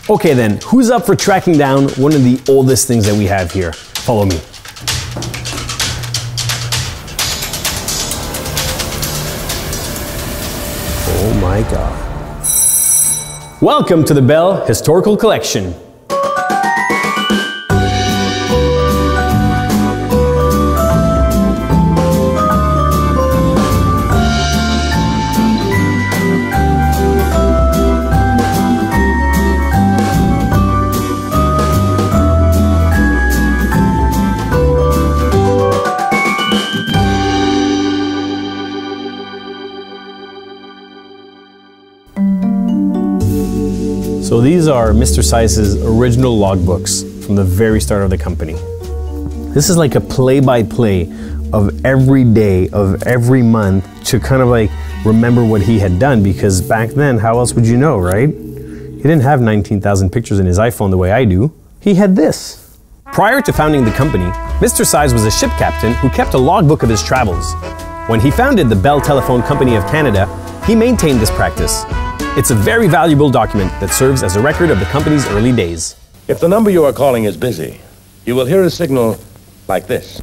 Okay then, who's up for tracking down one of the oldest things that we have here? Follow me. Oh my God. Welcome to the Bell Historical Collection. So these are Mr. Seitz's original logbooks from the very start of the company. This is like a play-by-play of every day of every month to kind of like remember what he had done, because back then, how else would you know, right? He didn't have 19,000 pictures in his iPhone the way I do. He had this. Prior to founding the company, Mr. Seitz was a ship captain who kept a logbook of his travels. When he founded the Bell Telephone Company of Canada, he maintained this practice. It's a very valuable document that serves as a record of the company's early days. If the number you are calling is busy, you will hear a signal like this.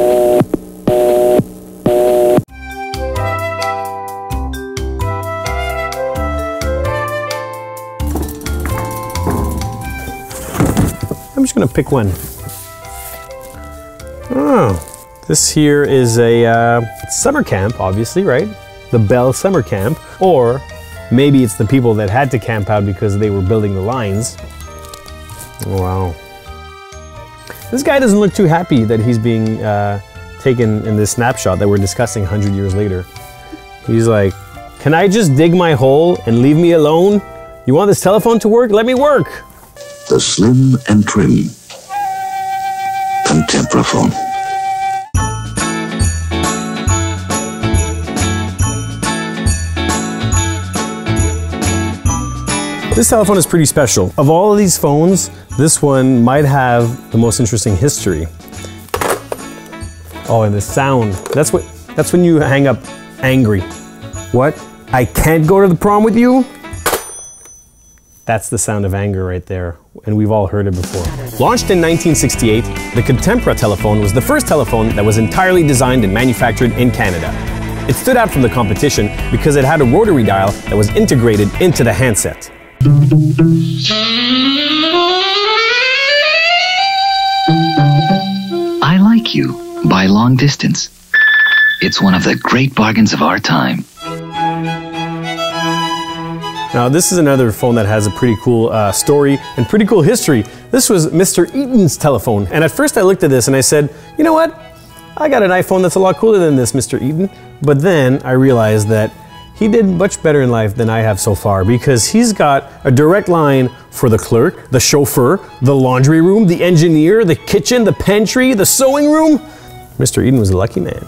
I'm just gonna pick one. Oh, this here is a summer camp, obviously, right? The Bell Summer Camp, or maybe it's the people that had to camp out because they were building the lines. Oh, wow. This guy doesn't look too happy that he's being taken in this snapshot that we're discussing 100 years later. He's like, can I just dig my hole and leave me alone? You want this telephone to work? Let me work. The slim and trim Contempraphone. This telephone is pretty special. Of all of these phones, this one might have the most interesting history. Oh, and the sound. That's when you hang up angry. What? I can't go to the prom with you? That's the sound of anger right there, and we've all heard it before. Launched in 1968, the Contempra telephone was the first telephone that was entirely designed and manufactured in Canada. It stood out from the competition because it had a rotary dial that was integrated into the handset. I Like You by Long Distance. It's one of the great bargains of our time. Now this is another phone that has a pretty cool story and pretty cool history. This was Mr. Eaton's telephone, and at first I looked at this and I said, you know what? I got an iPhone that's a lot cooler than this, Mr. Eaton. But then I realized that he did much better in life than I have so far, because he's got a direct line for the clerk, the chauffeur, the laundry room, the engineer, the kitchen, the pantry, the sewing room. Mr. Eden was a lucky man.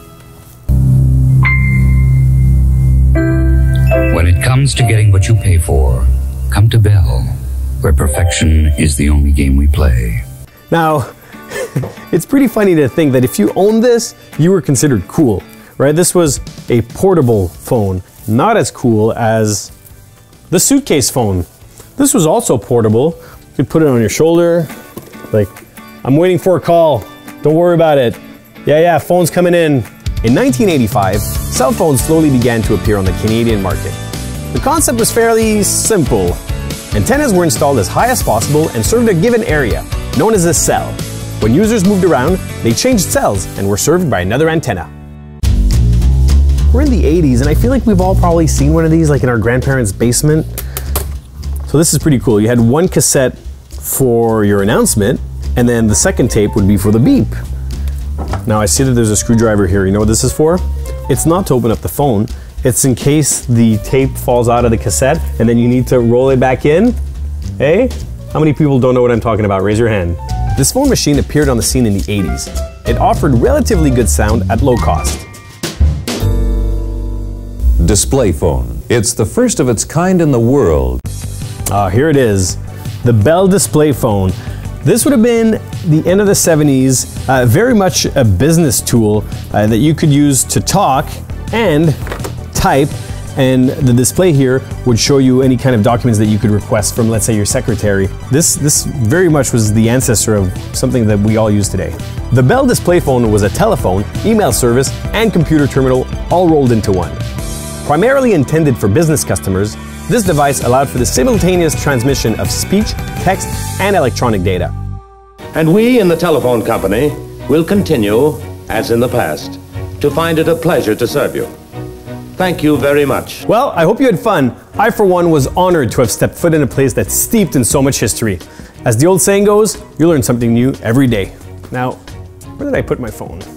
When it comes to getting what you pay for, come to Bell, where perfection is the only game we play. Now, it's pretty funny to think that if you owned this, you were considered cool. Right, this was a portable phone, not as cool as the suitcase phone. This was also portable. You could put it on your shoulder, like, I'm waiting for a call, don't worry about it. Yeah, phone's coming in. In 1985, cell phones slowly began to appear on the Canadian market. The concept was fairly simple. Antennas were installed as high as possible and served a given area, known as a cell. When users moved around, they changed cells and were served by another antenna. We're in the 80s, and I feel like we've all probably seen one of these, like in our grandparents' basement. So this is pretty cool. You had one cassette for your announcement, and then the second tape would be for the beep. Now I see that there's a screwdriver here. You know what this is for? It's not to open up the phone. It's in case the tape falls out of the cassette, and then you need to roll it back in. Hey? How many people don't know what I'm talking about? Raise your hand. This phone machine appeared on the scene in the 80s. It offered relatively good sound at low cost. Display phone. It's the first of its kind in the world. Here it is, the Bell Display Phone. This would have been the end of the 70s, very much a business tool that you could use to talk and type and the display here would show you any kind of documents that you could request from, let's say, your secretary. This very much was the ancestor of something that we all use today. The Bell Display Phone was a telephone, email service, and computer terminal all rolled into one. Primarily intended for business customers, this device allowed for the simultaneous transmission of speech, text, and electronic data. And we in the telephone company will continue, as in the past, to find it a pleasure to serve you. Thank you very much. Well, I hope you had fun. I, for one, was honored to have stepped foot in a place that's steeped in so much history. As the old saying goes, you learn something new every day. Now, where did I put my phone?